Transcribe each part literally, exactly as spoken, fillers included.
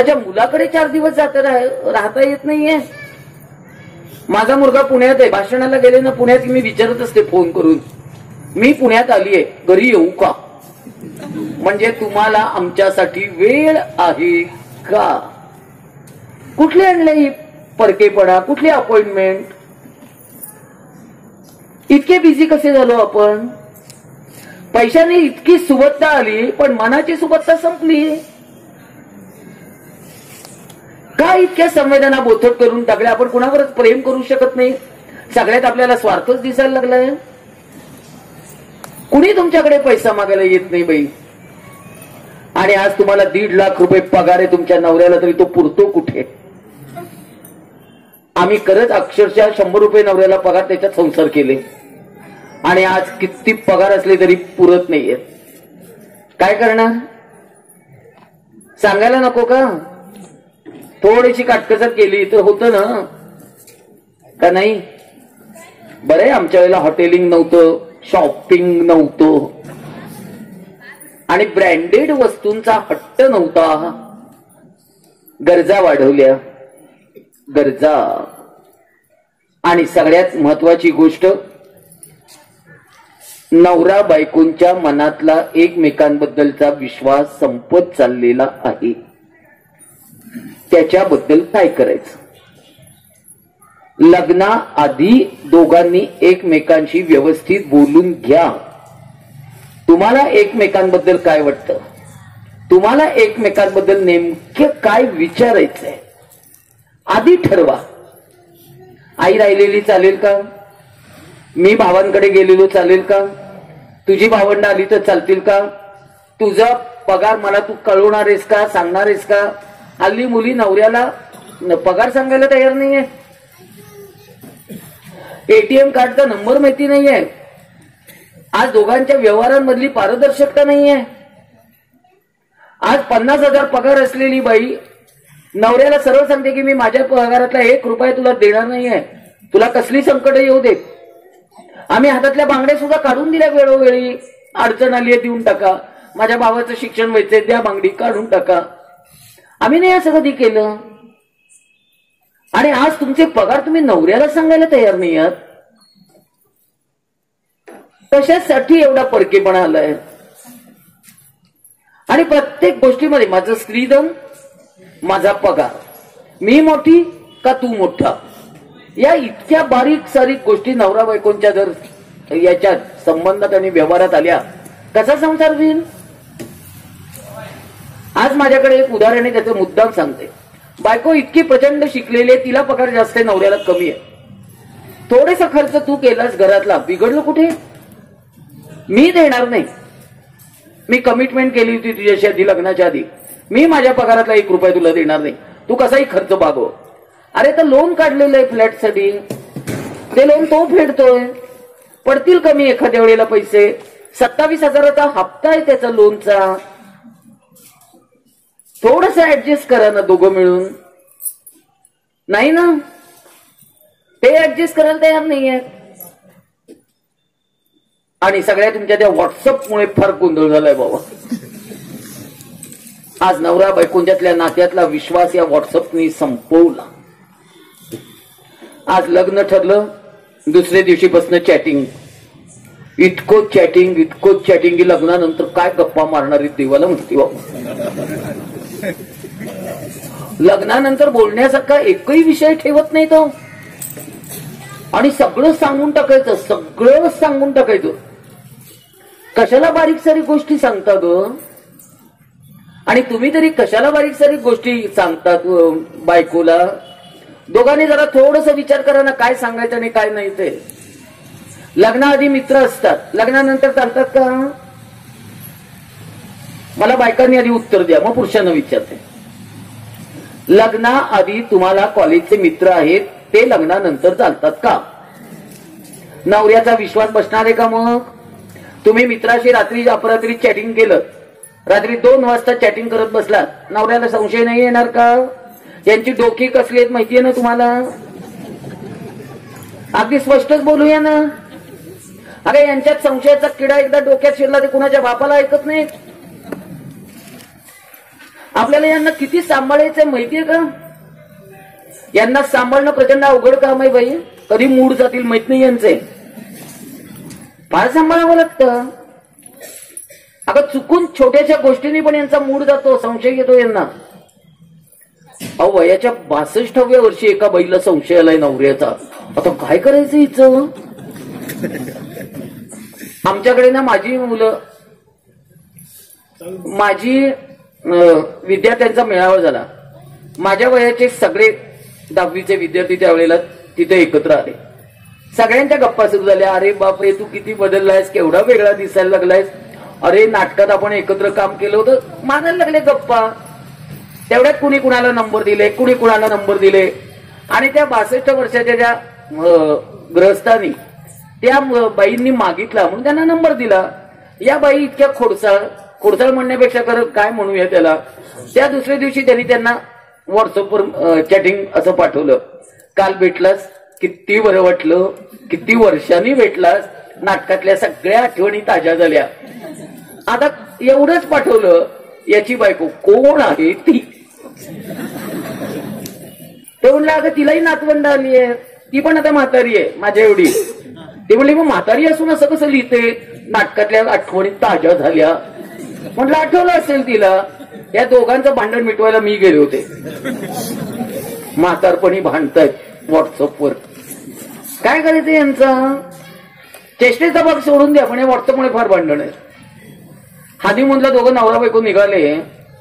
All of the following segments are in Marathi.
माझ्या मुलाकडे चार दिवस जात राहता येत नाहीये. माझा मुलगा पुण्यात आहे, भाषणाला गेले ना पुण्यात मी विचारत असते फोन करून, मी पुण्यात आलीये घरी येऊ का, म्हणजे तुम्हाला आमच्यासाठी वेळ आहे का. कुठले आणले ही परकेपणा, कुठली अपॉइंटमेंट. इतके बिझी कसे झालो आपण. पैशाने इतकी सुबत्ता आली पण मनाची सुबत्ता संपली. का इतक्या संवेदना बोथट करून टाकल्या. आपण कुणावरच प्रेम करू शकत नाही. सगळ्यात आपल्याला स्वार्थच दिसायला लागलाय. कुणी तुमच्याकडे पैसा मागायला येत नाही बाई. आणि आज तुम्हाला दीड लाख रुपये पगार आहे तुमच्या नवऱ्याला, तरी तो पुरतो कुठे. आम्ही करत अक्षरशः शंभर रुपये नवऱ्याला पगार त्याच्यात संसार केले आणि आज किती पगार असले तरी पुरत नाहीये. काय करणार सांगायला नको का. थोडीशी काटकसर केली तर होतं ना का नाही. बरे आमच्या वेळेला हॉटेलिंग नव्हतं, शॉपिंग नव्हतं आणि ब्रँडेड वस्तूंचा हट्ट नव्हता. गरजा वाढवल्या गरजा. आणि सगळ्यात महत्वाची गोष्ट, नवरा बायकोंच्या मनातला एकमेकांबद्दलचा विश्वास संपत चाललेला आहे. त्याच्याबद्दल काय करायचं. लग्नाआधी दोघांनी एकमेकांशी व्यवस्थित बोलून घ्या. तुम्हाला एकमेकांबद्दल काय वाटतं, तुम्हाला एकमेकांबद्दल नेमकं काय विचारायचंय आधी ठरवा. आई राहिलेली चालेल का, मी भावांकडे गेलेलो चालेल का, तुझी भावंड आली तर चालतील का, तुझा पगार मला तू कळवणार आहेस का, सांगणार आहेस का. हल्ली मुली नवऱ्याला पगार सांगायला तयार नाहीये. एटीएम कार्डचा नंबर माहिती नाहीये. आज दोघांच्या व्यवहारांमधली पारदर्शकता नाहीये. आज पन्नास हजार पगार असलेली बाई नवऱ्याला सरळ सांगते की मी माझ्या पगारातला एक रुपया तुला देणार नाहीये, तुला कसली संकट येऊ दे. आम्ही हातातल्या बांगड्या सुद्धा काढून दिल्या वेळोवेळी. अडचण आली आहे देऊन टाका, माझ्या भावाचं शिक्षण व्हायचंय द्या बांगडी काढून टाका. आम्ही नाही असं कधी केलं. आणि आज तुमचे पगार तुम्ही नवऱ्याला सांगायला तयार नाही आहात. कशासाठी एवढा परकेपणा आलाय. आणि प्रत्येक गोष्टीमध्ये माझं स्त्रीधन, माझा पगार, मी मोठी का तू मोठा, या इतक्या बारीक सारीक गोष्टी नवरा बायकोंच्या जर याच्यात संबंधात आणि व्यवहारात आल्या कसा संसार होईल. आज माझ्याकडे एक उदाहरण आहे, त्याचं मुद्दाम सांगते. बायको इतकी प्रचंड शिकलेली आहे, तिला पगार जास्त आहे, नवऱ्याला कमी आहे. थोडेसा खर्च तू केलास घरातला, बिघडलं कुठे. मी देणार नाही. मी कमिटमेंट केली होती तुझ्याशी आधी, लग्नाच्या आधी, मी माझ्या पगारातला एक रुपया तुला देणार नाही, तू कसाही खर्च भागव. अरे तर लोन काढलेलं आहे फ्लॅटसाठी, ते लोन तो फेडतोय, पडतील कमी एखाद्या वेळेला पैसे. सत्तावीस हजाराचा हप्ता आहे त्याचा लोनचा. थोडस ऍडजस्ट करा ना दोघं मिळून. नाही ना, ते ऍडजस्ट करायला तयार नाहीये. आणि सगळ्या तुमच्या त्या व्हॉट्सअपमुळे फार गोंधळ झालाय बाबा. आज नवरा बायकोंच्यातल्या नात्यातला विश्वास या व्हॉट्सअपनी संपवला. आज लग्न ठरलं, दुसऱ्या दिवशीपासून चॅटिंग, इतकं चॅटिंग इतकं चॅटिंग की लग्नानंतर काय गप्पा मारणारी देवाला म्हणते बाबा. लग्नानंतर बोलण्यासारखा एकही विषय ठेवत नाही तो. आणि सगळं सांगून टाकायचं, सगळं सांगून टाकायचं. कशाला बारीक सारीक गोष्टी सांगता ग. आणि तुम्ही तरी कशाला बारीक सारीक गोष्टी सांगतात बायकोला. दोघांनी जरा थोडस विचार करा ना, काय सांगायचं आणि काय नाही ते. लग्नाआधी मित्र असतात, लग्नानंतर चालतात का. मला बायकांनी आधी उत्तर द्या, मग पुरुषांना विचारते. लग्नाआधी तुम्हाला कॉलेजचे मित्र आहेत, ते लग्नानंतर चालतात का. नवऱ्याचा विश्वास बसणार आहे का. मग तुम्ही मित्राशी रात्री अपरात्री चॅटिंग केलं, रात्री दोन वाजता चॅटिंग करत बसलात, नवऱ्याला संशय नाही येणार का. यांची डोकी कसली आहेत माहितीये ना तुम्हाला. अगदी स्पष्टच बोलूया ना. अरे यांच्यात संशयाचा किडा एकदा डोक्यात शिरला ते कुणाच्या बापाला ऐकत नाही. आपल्याला यांना किती सांभाळायचंय माहितीये का? यांना सांभाळणं प्रचंड अवघड काम आहे बाई. कधी मूड जातील माहित नाही यांचे. फार सांभाळावं लागतं. अगं चुकून छोट्याशा गोष्टींनी पण यांचा मूड जातो, संशय येतो यांना. अहो वयाच्या बासष्टाव्या वर्षी एका बाईला संशय आलाय नवऱ्याचा. आता काय करायचं हिचं? आमच्याकडे ना माझी मुलं, माझी विद्यार्थ्यांचा मेळावा झाला. माझ्या वयाचे सगळे दहावीचे विद्यार्थी त्यावेळेला तिथे एकत्र आले. सगळ्यांच्या गप्पा सुरू झाल्या. अरे बापरे, तू किती बदललायस, केवढा वेगळा दिसायला लागलायस. अरे नाटकात आपण एकत्र काम केलं होतं. मानायला लागले गप्पा. तेवढ्यात कुणी कुणाला नंबर दिले, कुणी कुणाला नंबर दिले. आणि त्या बासष्ट वर्षाच्या ज्या ग्रहस्थांनी त्या बाईंनी मागितला म्हणून त्यांना नंबर दिला. या बाई इतक्या खोडसाळ, खोडसाळ म्हणण्यापेक्षा कर काय म्हणूया त्याला, त्या दुसऱ्या दिवशी त्यांनी त्यांना व्हॉट्सअपवर चॅटिंग असं पाठवलं. काल भेटलास, किती बरं वाटलं, किती वर्षांनी भेटलास, नाटकातल्या सगळ्या आठवणी ताज्या झाल्या. आता एवढंच पाठवलं. याची बायको कोण आहे ती? ते म्हणलं अगं तिलाही नातवंड आली आहे, ती पण आता म्हातारी आहे माझ्या एवढी. ती म्हणली मग म्हातारी असून असं कसं लिहिते, नाटकातल्या आठवणी ताज्या झाल्या. म्हटलं आठवलं असेल तिला. या दोघांचं भांडण मिटवायला मी गेले होते. म्हातारपणी भांडतायत व्हॉट्सअपवर. काय करायचं यांचं? चेष्टेचा भाग सोडून द्या, पण या व्हॉट्सअपमुळे फार भांडण आहे. हनीमूनला दोघं नवरा बायको निघाले.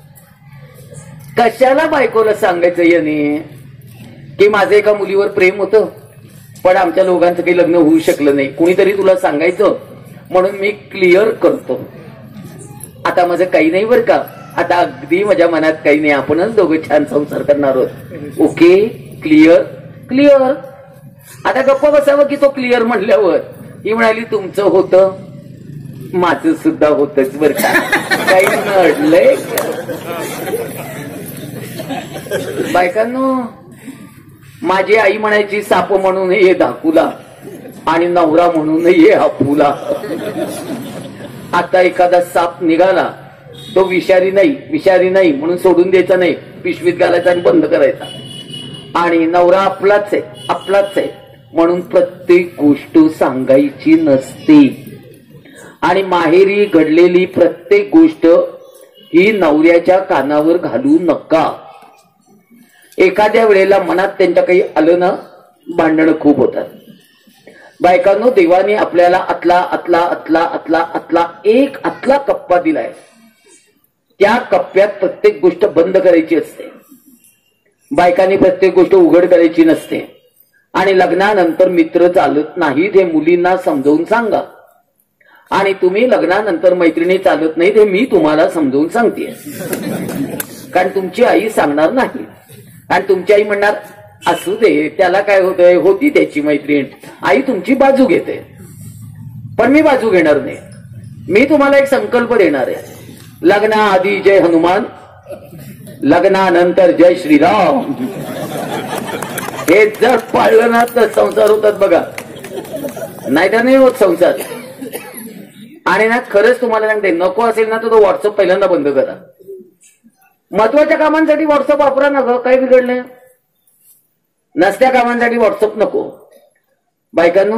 कशाला बायकोला सांगायचं याने की माझं एका मुलीवर प्रेम होतं, पण आमच्या लोकांचं काही लग्न होऊ शकलं नाही. कुणीतरी तुला सांगायचं म्हणून मी क्लिअर करतो. आता माझं काही नाही बरं का, आता अगदी माझ्या मनात काही नाही, आपणच दोघं छान संसार करणार आहोत. Okay, clear clear. आता गप्पा बसावं की तो क्लिअर म्हणल्यावर ही म्हणाली तुमचं होतं, माझं सुद्धा होतच बरं का, काही नडलंय. बायकांनो, माझी आई म्हणायची साप म्हणून ये धाकूला आणि नवरा म्हणून ये हापूला. आता एखादा साप निघाला, तो विषारी नाही, विषारी नाही म्हणून सोडून द्यायचा नाही, पिशवीत घालायचा आणि बंद करायचा. आणि नवरा आपलाच आहे, आपलाच आहे म्हणून प्रत्येक गोष्ट सांगायची नसते. आणि माहेरी घडलेली प्रत्येक गोष्ट ही नवऱ्याच्या कानावर घालू नका. एखाद्या वेळेला मनात त्यांच्या काही आलं ना, भांडणं खूप होतात. बायकांनो, देवाने आपल्याला आतला आतला आतला आतला आतला एक आतला कप्पा दिलाय. त्या कप्प्यात प्रत्येक गोष्ट बंद करायची असते. बायकांनी प्रत्येक गोष्ट उघड करायची नसते. आणि लग्नानंतर मित्र चालत नाहीत हे मुलींना समजावून सांगा. आणि तुम्ही लग्नानंतर मैत्रिणी चालत नाहीत हे मी तुम्हाला समजावून सांगते. कारण तुमची आई सांगणार नाही. आणि तुमची आई म्हणणार असू दे, त्याला काय होतंय, होती त्याची मैत्रीण. आई तुमची बाजू घेते, पण मी बाजू घेणार नाही. मी तुम्हाला एक संकल्प देणार आहे. लग्नाआधी जय हनुमान, लग्नानंतर जय श्रीराम. हे जर पाळलं ना तर संसार होतात बघा, नाहीतर नाही होत संसार. आणि ना खरंच तुम्हाला सांगते, नको असेल ना तर तो व्हॉट्सअप पहिल्यांदा बंद करा. महत्वाच्या कामांसाठी व्हॉट्सअप वापरा ना ग, काही बिघडलं. नसत्या कामांसाठी व्हॉट्सअप नको. बायकांनो,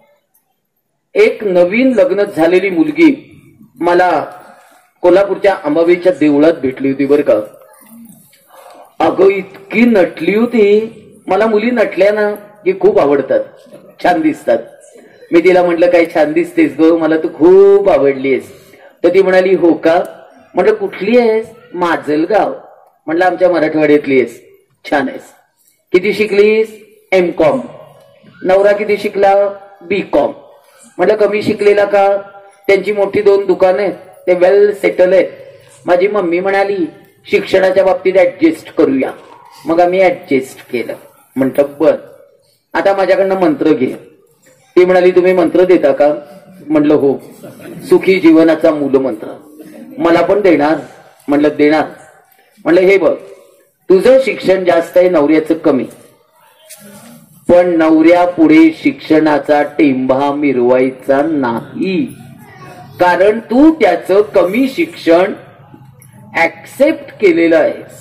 एक नवीन लग्न झालेली मुलगी मला कोल्हापूरच्या अंबाबाईच्या देवळात भेटली होती बरं का. अगं इतकी नटली होती. मला मुली नटल्या ना की खूप आवडतात, छान दिसतात. मी तिला म्हटलं काय छान दिसतेस ग, मला तू खूप आवडलीस. तर ती म्हणाली हो का. म्हटलं कुठली आहेस. माजलगाव. म्हटलं आमच्या मराठवाड्यातली आहेस, छान आहेस. किती शिकलीस. M com. नवरा किती शिकला. B com. म्हटलं कमी शिकलेला का. त्यांची मोठी दोन दुकान आहेत, ते वेल सेटल आहेत. माझी मम्मी म्हणाली शिक्षणाच्या बाबतीत ऍडजस्ट करूया. मग आम्ही ऍडजस्ट केलं. म्हटलं बर, आता माझ्याकडनं मंत्र घे. ती म्हणाली तुम्ही मंत्र देता का. म्हटलं हो. सुखी जीवनाचा मूलमंत्र. मला पण देणार. म्हटलं देणार. म्हटलं हे बघ, तुझं शिक्षण जास्त आहे, नवऱ्याचं कमी, पण नवऱ्या पुढे शिक्षणाचा टेंभा मिरवायचा नाही. कारण तू त्याचं कमी शिक्षण ऍक्सेप्ट केलेलं आहेस.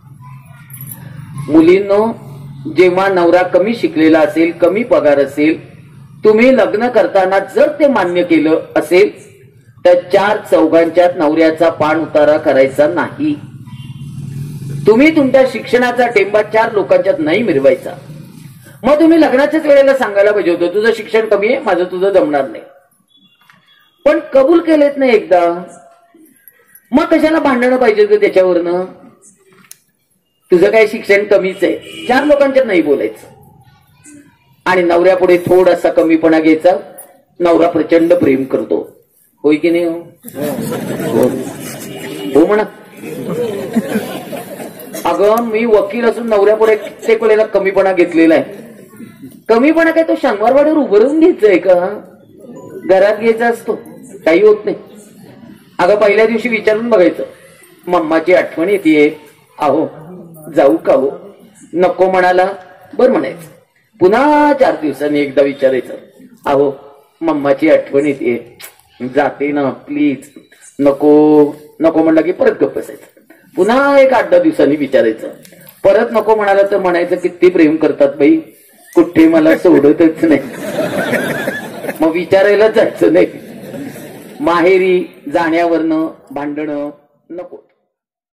मुलींनो, जेव्हा नवरा कमी शिकलेला असेल, कमी पगार असेल, तुम्ही लग्न करताना जर ते मान्य केलं असेल तर चार चौघांच्यात नवऱ्याचा पाण उतारा करायचा नाही. तुम्ही तुमच्या शिक्षणाचा टेंबा चार लोकांच्यात नाही मिरवायचा. मग तुम्ही लग्नाच्याच वेळेला सांगायला पाहिजे होतं तुझं शिक्षण कमी आहे, माझं तुझं जमणार नाही. पण कबूल केलेत नाही एकदा, मग कशाला भांडणं पाहिजे होतं त्याच्यावरनं? तुझं काय शिक्षण कमीच आहे, चार लोकांच्यात नाही बोलायचं. आणि नवऱ्यापुढे थोडासा कमीपणा घ्यायचा. नवरा प्रचंड प्रेम करतो, होय की नाही? हो हो म्हणा. अगं मी वकील असून नवऱ्यापुढे कित्येक वेळेला कमीपणा घेतलेला आहे. कमीपणा काय तो शनिवारवाड्यावर उभं राहून घ्यायचंय का? घरात घ्यायचा असतो, काही होत नाही. अगं पहिल्या दिवशी विचारून बघायचं, मम्माची आठवण येते, अहो जाऊ का हो? नको म्हणाला, बर म्हणायचं. पुन्हा चार दिवसांनी एकदा विचारायचं, अहो मम्माची आठवण येते, जाते ना प्लीज. नको नको म्हणलं की परत गप्प बसायचं. पुन्हा एक आठ दहा दिवसांनी विचारायचं, परत नको म्हणाला तर म्हणायचं किती प्रेम करतात बाई, कुठे मला सोडतच नाही. मग विचारायला जायचं नाही. माहेरी जाण्यावरनं भांडणं नको.